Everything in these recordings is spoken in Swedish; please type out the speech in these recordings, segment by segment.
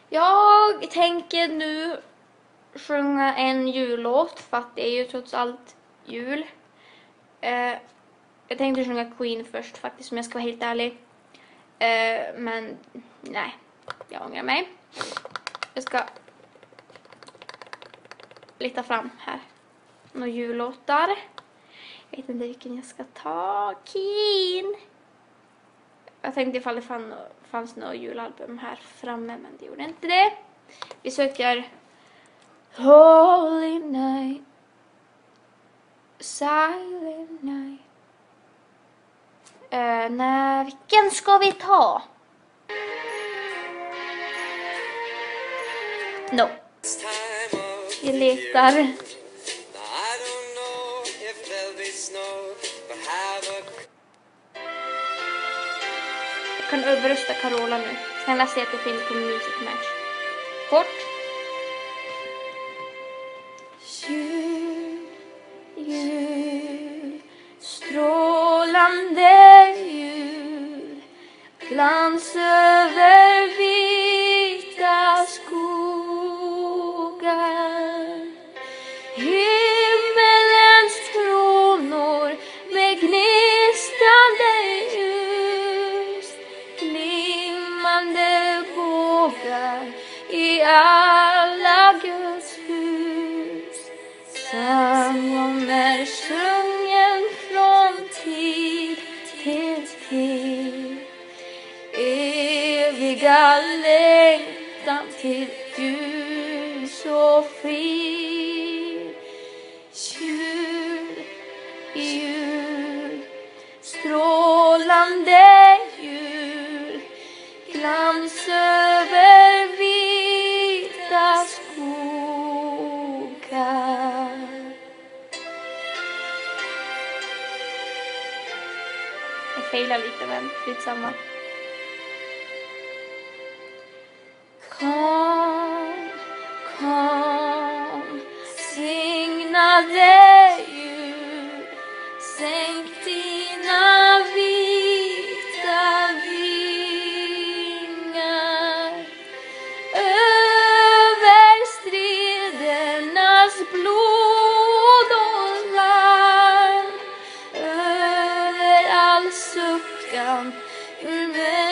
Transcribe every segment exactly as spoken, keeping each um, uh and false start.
Jag tänker nu sjunga en jullåt, för att det är ju trots allt jul. Eh, jag tänkte sjunga Queen först faktiskt, om jag ska vara helt ärlig. Eh, men nej, jag ångrar mig. Jag ska leta fram här några jullåtar. Jag vet inte vilken jag ska ta. Queen. Jag tänkte ifall det fann, fanns några julalbum här framme, men det gjorde inte det. Vi söker Holy Night, Silent Night. Uh, nej, vilken ska vi ta? No. Vi letar. Jag kan överrösta Carola nu. Snälla se att det finns på Music Match. Kort. Jul, jul, strålande jul, glans över vita skogar, himmelens kronor med gnistrande ljus, glimmande bågar i alla Guds hus. Sången är sjungen från tid till tid, eviga längtan till ljus och frid. Jul, jul, strålande jul, glans över vita skogar. Jag failar lite, men skitsamma. Kom, kom, signade jul, sänk dina vita vingar över stridernas blod och larm, över all suckan ur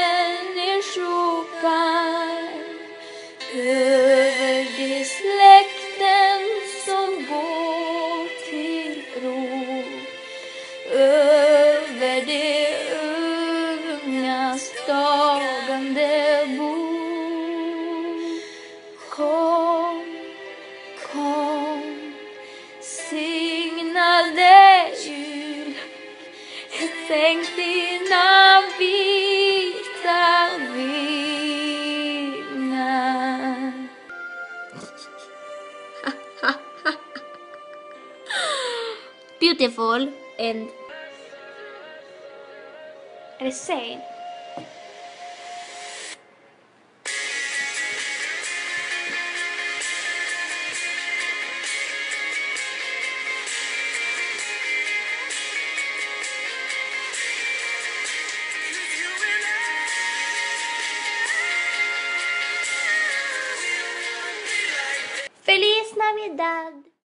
människobarm, över de släkten som går till ro, över de ungas dagande bo. Kom, kom, signade jul, sänk dina vita vingar. Beautiful and insane. Feliz Navidad.